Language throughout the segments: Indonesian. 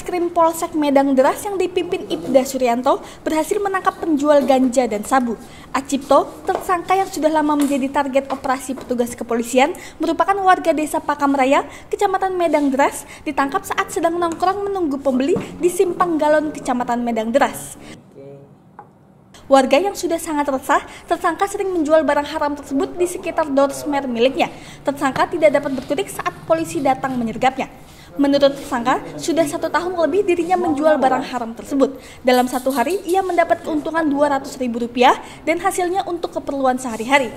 Satreskrim Polsek Medang Deras yang dipimpin Ibda Suryanto berhasil menangkap penjual ganja dan sabu. Acipto, tersangka yang sudah lama menjadi target operasi petugas kepolisian, merupakan warga desa Pakam Raya, Kecamatan Medang Deras, ditangkap saat sedang nongkrong menunggu pembeli di Simpang Galon, Kecamatan Medang Deras. Warga yang sudah sangat resah, tersangka sering menjual barang haram tersebut di sekitar dorsmer miliknya. Tersangka tidak dapat berkutik saat polisi datang menyergapnya. Menurut tersangka, sudah 1 tahun lebih dirinya menjual barang haram tersebut. Dalam 1 hari, ia mendapat keuntungan Rp200.000 dan hasilnya untuk keperluan sehari-hari.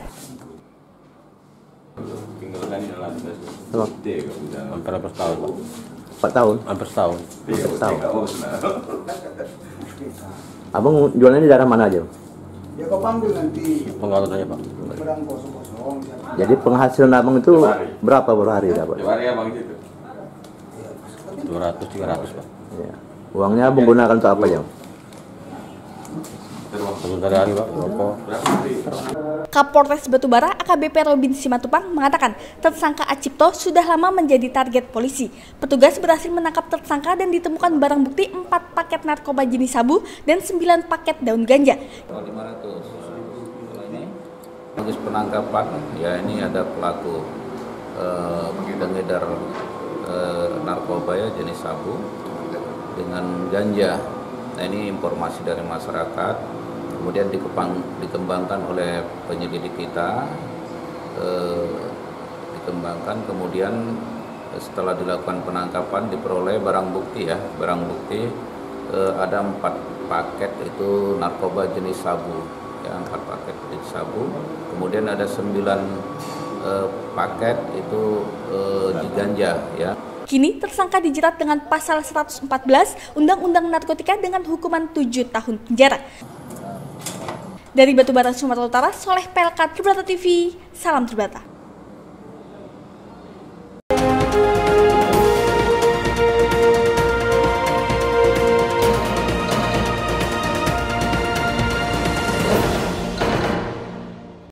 Hampir setahun, Pak. 4 tahun? Hampir setahun. Abang jualannya di daerah mana aja? Ya kau panggil nanti. Pengaruh aja, Pak. Barang kosong-kosong. Jadi penghasilan abang itu berapa per hari dapat? Per hari abang itu 200-300, Pak. Ya. Uangnya abang gunakan untuk apa ya? Untuk sehari-hari, Pak. Rokok. Kapolres Batubara AKBP Robin Simatupang mengatakan tersangka Acipto sudah lama menjadi target polisi. Petugas berhasil menangkap tersangka dan ditemukan barang bukti 4 paket narkoba jenis sabu dan 9 paket daun ganja. 500. Ini modus penangkapan, ya ini ada pelaku pengedar narkoba ya jenis sabu dengan ganja. Nah ini informasi dari masyarakat. Kemudian dikembangkan oleh penyelidik kita, kemudian setelah dilakukan penangkapan diperoleh barang bukti ya, ada 4 paket itu narkoba jenis sabu, ya 4 paket jenis sabu, kemudian ada 9 paket itu di ganja ya. Kini tersangka dijerat dengan pasal 114 Undang-Undang Narkotika dengan hukuman 7 tahun penjara. Dari Batubara, Sumatera Utara, Soleh PLK Tribrata TV, salam Tribrata.